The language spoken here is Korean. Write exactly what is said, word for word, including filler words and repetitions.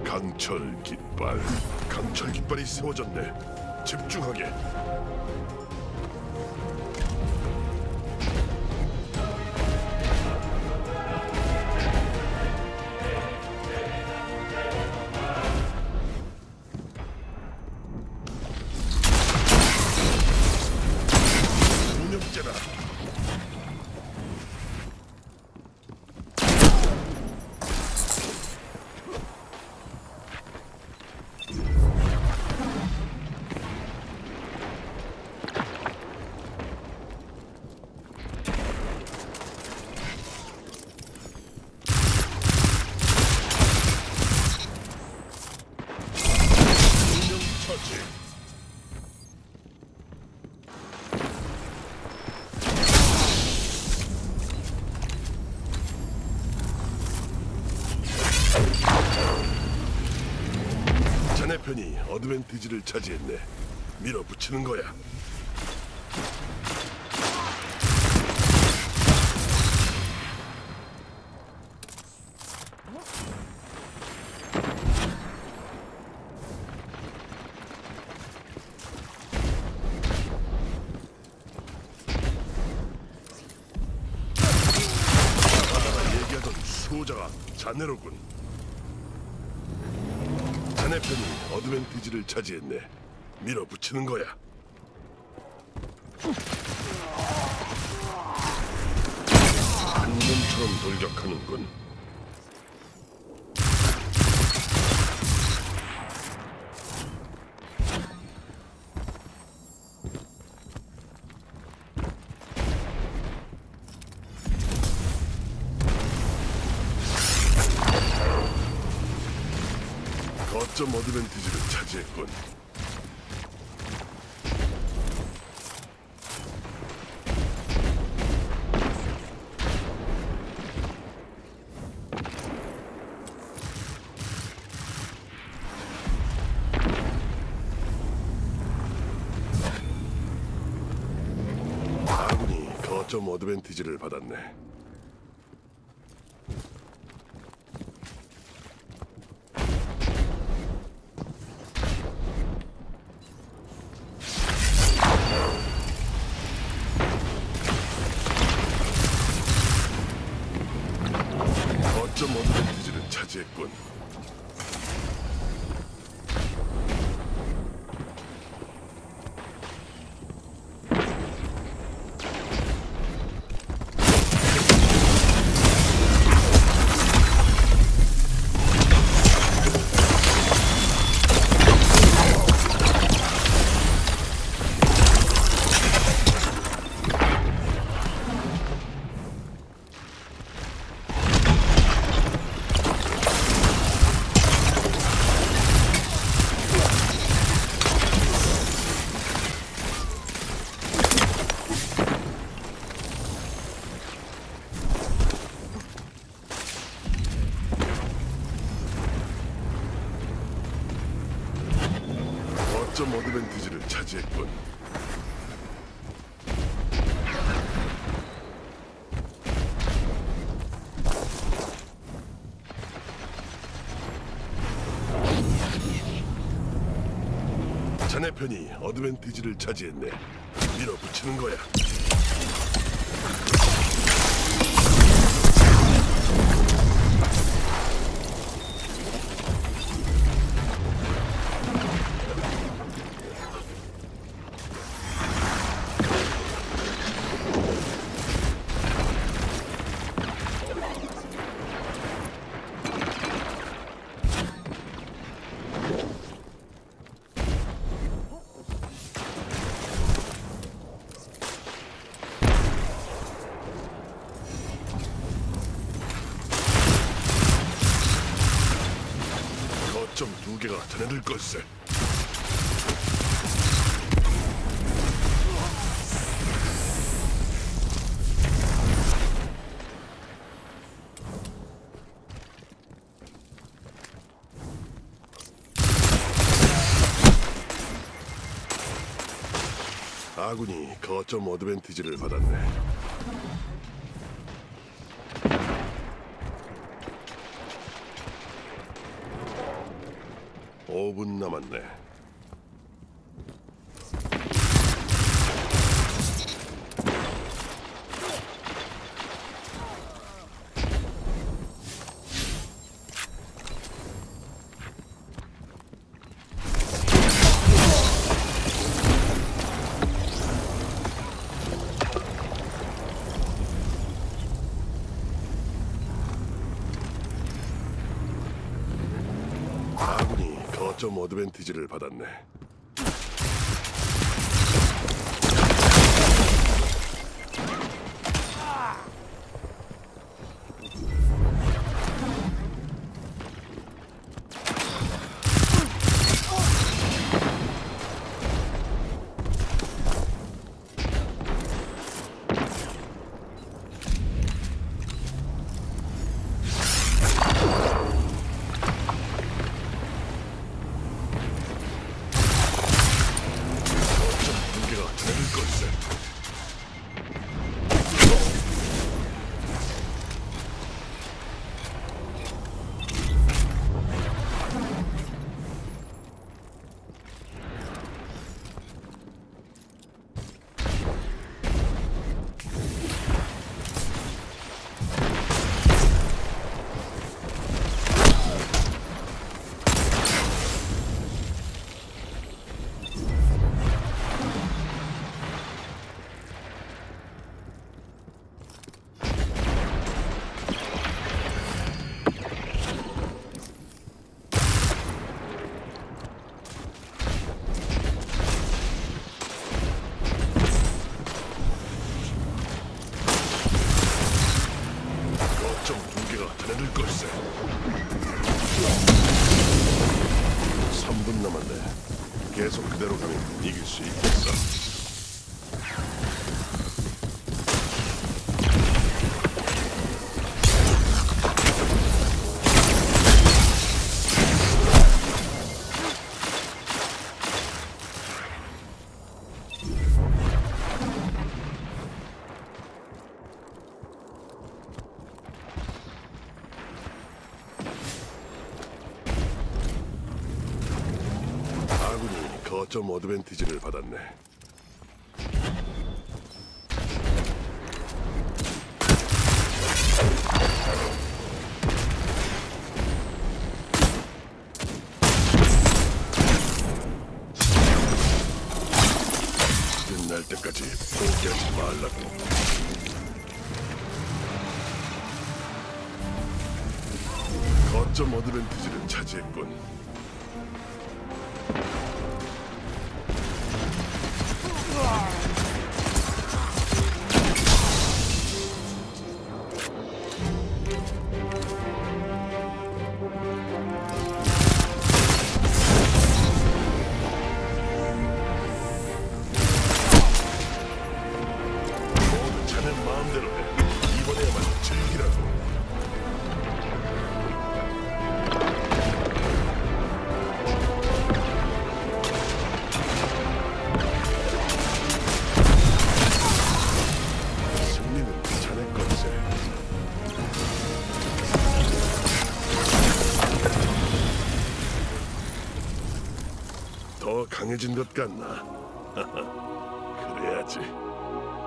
강철 깃발. 강철 깃발이 세워졌네. 집중하게. 운영제다. 자네 편이 어드밴티지를 차지했네. 밀어붙이는 거야. 아까 얘기하던 수호자가 자네로군. 자네 편이 어드밴티지를 차지했네. 밀어붙이는 거야. 한 놈처럼 돌격하는군. 거점 어드밴티지를 차지했군. 아군이 거점 어드밴티지를 받았네. 거점 어드밴티지를 차지했군. 거점 어드밴티지를 차지했군. 자네 편이 어드밴티지를 차지했네. 밀어붙이는 거야. 거점 두 개가 자네들 걸세. 아군이 거점 어드밴티지를 받았네. 오 분 남았네. 아군이 거점 어드밴티지를 받았네. 거점 두 개가 달아들 걸세. 삼 분 남았네. 계속 그대로 가면 이길 수 있겠어. 아군이 거점 어드밴티지를 받았네. 끝날 때까지 포기하지 말라고. 거점 어드밴티지를 차지했군. 모두 자네 마음대로 해. 이번에야말로 즐기라고. 승리는 자네 것에. 더 강해진 것 같나? 그래야지.